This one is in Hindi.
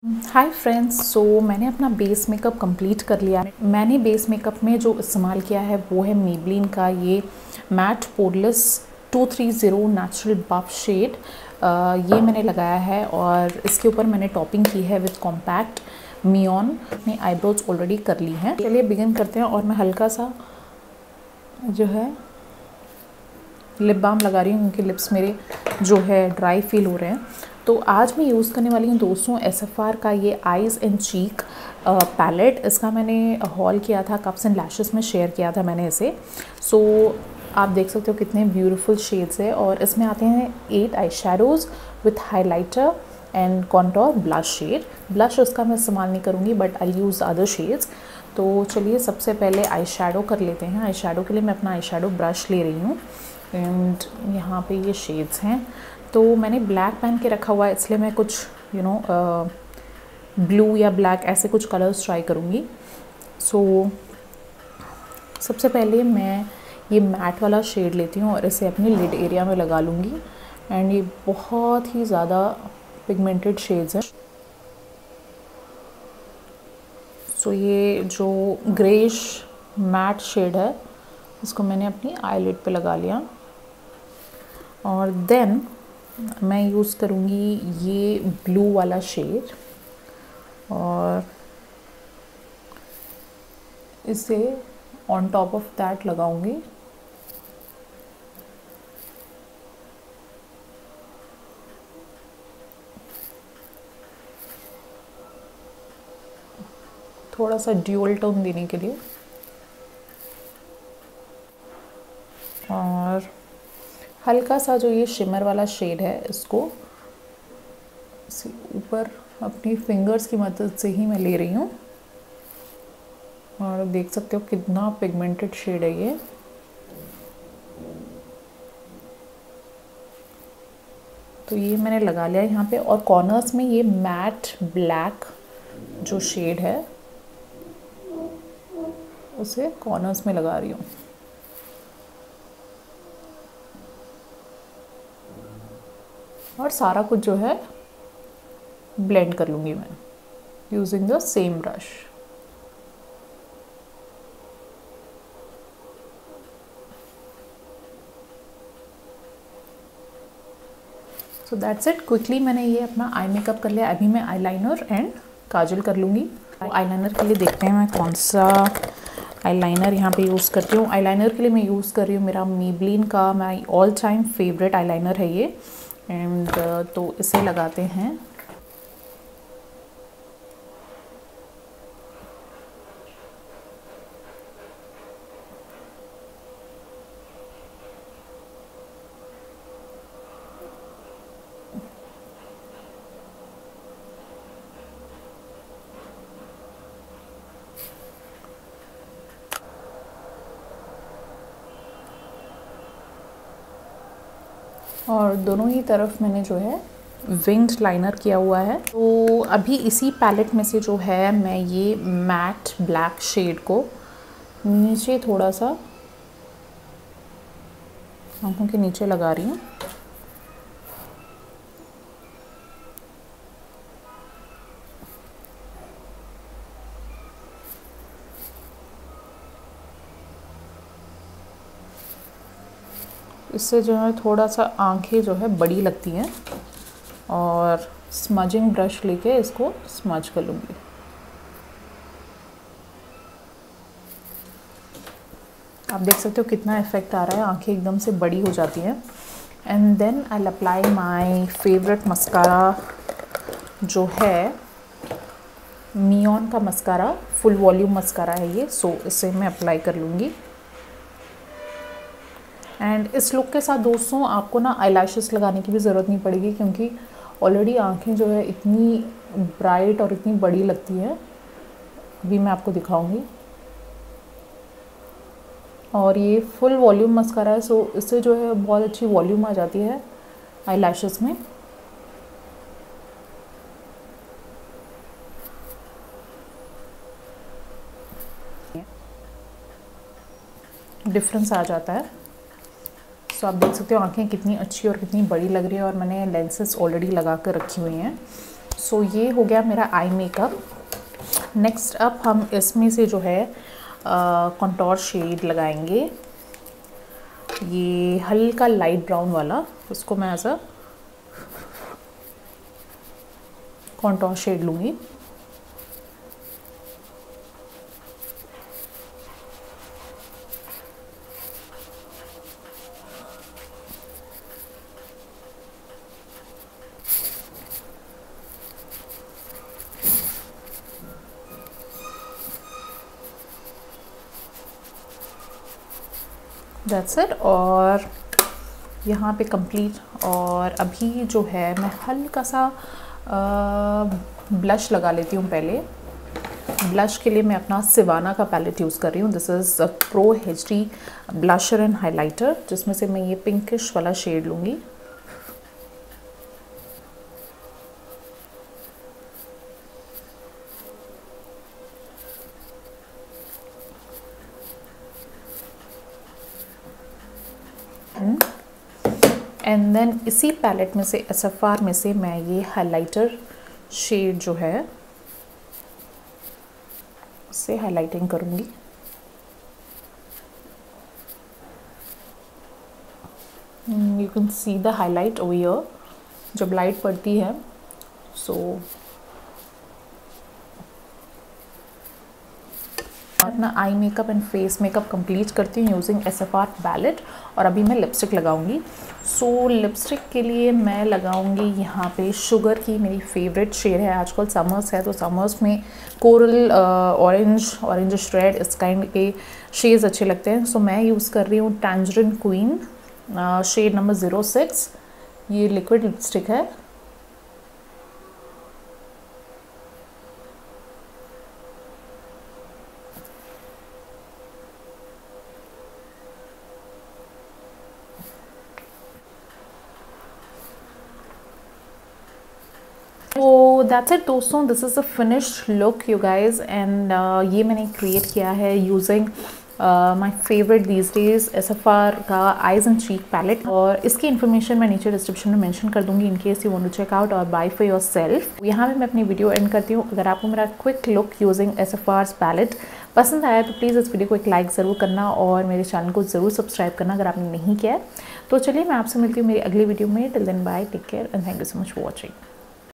हाय फ्रेंड्स, सो मैंने अपना बेस मेकअप कंप्लीट कर लिया है। मैंने बेस मेकअप में जो इस्तेमाल किया है वो है मेबलिन का ये matte poreless 230 natural buff shade. ये मैंने लगाया है और इसके ऊपर मैंने टॉपिंग की है विद कॉम्पैक्ट मियॉन। अपनी आईब्रोज ऑलरेडी कर ली हैं। चलिए बिगिन करते हैं। और मैं हल्का सा जो है लिप बाम लगा रही हूँ क्योंकि लिप्स मेरे जो है ड्राई फील हो रहे हैं। तो आज मैं यूज़ करने वाली हूँ दोस्तों SFR का ये आइज़ एंड चीक पैलेट। इसका मैंने हॉल किया था, कप्स एंड लैशेस में शेयर किया था मैंने इसे। सो आप देख सकते हो कितने ब्यूटीफुल शेड्स है। और इसमें आते हैं 8 eye shadows with highlighter and contour blush shade. Blush उसका मैं इस्तेमाल नहीं करूँगी but I use other shades. तो चलिए सबसे पहले आई शेडो कर लेते हैं। आई शेडो के लिए मैं अपना आई शेडो ब्रश ले रही हूँ एंड यहाँ पे ये शेड्स हैं। तो मैंने ब्लैक पहन के रखा हुआ है इसलिए मैं कुछ ब्लू या ब्लैक ऐसे कुछ कलर्स ट्राई करूँगी। सो सबसे पहले मैं ये मैट वाला शेड लेती हूँ और इसे अपनी लिड एरिया में लगा लूँगी। एंड ये बहुत ही ज़्यादा पिगमेंटेड शेड्स हैं। सो ये जो ग्रेश मैट शेड है इसको मैंने अपनी आईलिड पे लगा लिया। और देन मैं यूज़ करूँगी ये ब्लू वाला शेड और इसे ऑन टॉप ऑफ दैट लगाऊंगी। थोड़ा सा ड्यूअल टोन देने के लिए। और हल्का सा जो ये शिमर वाला शेड है इसको ऊपर अपनी फिंगर्स की मदद से ही मैं ले रही हूँ। और देख सकते हो कितना पिगमेंटेड शेड है ये। तो ये मैंने लगा लिया यहाँ पे। और कॉर्नर्स में ये मैट ब्लैक जो शेड है उसे कॉर्नर्स में लगा रही हूँ। और सारा कुछ जो है ब्लेंड कर लूँगी मैं using the same brush. So that's it. Quickly मैंने ये अपना आई मेकअप कर लिया। अभी मैं आईलाइनर एंड काजल कर लूँगी। आईलाइनर के लिए देखते हैं मैं कौन सा आईलाइनर यहाँ पे यूज़ करती हूँ। आईलाइनर के लिए मैं यूज़ कर रही हूँ मेरा मेबलिन का my all time favourite eyeliner है ये। एंड तो इसे लगाते हैं। और दोनों ही तरफ मैंने जो है विंग्ड लाइनर किया हुआ है। तो अभी इसी पैलेट में से जो है मैं ये मैट ब्लैक शेड को नीचे थोड़ा सा आंखों के नीचे लगा रही हूँ। इससे जो है थोड़ा सा आंखें जो है बड़ी लगती हैं। और स्मजिंग ब्रश लेके इसको स्मज कर लूँगी। आप देख सकते हो कितना इफेक्ट आ रहा है, आंखें एकदम से बड़ी हो जाती हैं। And then I apply my favourite mascara जो है मियॉन का मस्कारा, फुल वॉल्यूम मस्कारा है ये। सो इसे मैं अप्लाई कर लूँगी। एंड इस लुक के साथ दोस्तों आपको ना आईलैशेस लगाने की भी ज़रूरत नहीं पड़ेगी क्योंकि ऑलरेडी आंखें जो है इतनी ब्राइट और इतनी बड़ी लगती है। अभी मैं आपको दिखाऊंगी। और ये फुल वॉल्यूम मस्कारा है, सो इससे जो है बहुत अच्छी वॉल्यूम आ जाती है आईलैशेस में। डिफरेंस आ जाता है। सो आप देख सकते हो आंखें कितनी अच्छी और कितनी बड़ी लग रही है। और मैंने लेंसेज ऑलरेडी लगा कर रखी हुई हैं। सो ये हो गया मेरा आई मेकअप। नेक्स्ट अप हम इसमें से जो है कंटूर शेड लगाएंगे, ये हल्का लाइट ब्राउन वाला, उसको मैं एज अ कंटूर शेड लूँगी। That's it. और यहाँ पे कंप्लीट। और अभी जो है मैं हल्का सा ब्लश लगा लेती हूँ पहले। ब्लश के लिए मैं अपना सिवाना का पैलेट यूज़ कर रही हूँ। This is pro HD blusher and highlighter, जिसमें से मैं ये पिंकिश वाला शेड लूँगी। एंड देन इसी पैलेट में से SFR में से मैं ये हाइलाइटर शेड जो है उससे हाइलाइटिंग करूँगी। You can see the highlight over here जब लाइट पड़ती है। सो अपना eye makeup and face makeup complete करती हूँ यूजिंग SFR पैलेट। और अभी मैं लिपस्टिक लगाऊंगी। सो लिपस्टिक के लिए मैं लगाऊंगी यहाँ पे शुगर की, मेरी फेवरेट शेड है। आजकल समर्स है तो समर्स में कोरल, ऑरेंज रेड, इस काइंड के शेड्स अच्छे लगते हैं। सो मैं यूज़ कर रही हूँ टैंजरिन क्वीन शेड नंबर 06। ये लिक्विड लिपस्टिक है। तो दैट्स इट दोस्तों, this is the finished look you guys. And ये मैंने क्रिएट किया है using my favourite these days SFR का आइज़ एंड चीक पैलेट। और इसकी इन्फॉर्मेशन मैं नीचे डिस्क्रिप्शन में मेंशन कर दूंगी in case you want to check out और बाय फॉर योर सेल्फ। यहाँ पे मैं अपनी वीडियो एंड करती हूँ। अगर आपको मेरा quick look using SFR's palette पसंद आया तो प्लीज़ इस वीडियो को एक लाइक ज़रूर करना और मेरे चैनल को ज़रूर सब्सक्राइब करना अगर आपने नहीं किया है। तो चलिए मैं आपसे मिलती हूँ मेरी अगली वीडियो में। Till then bye, take care and thank you so much for watching.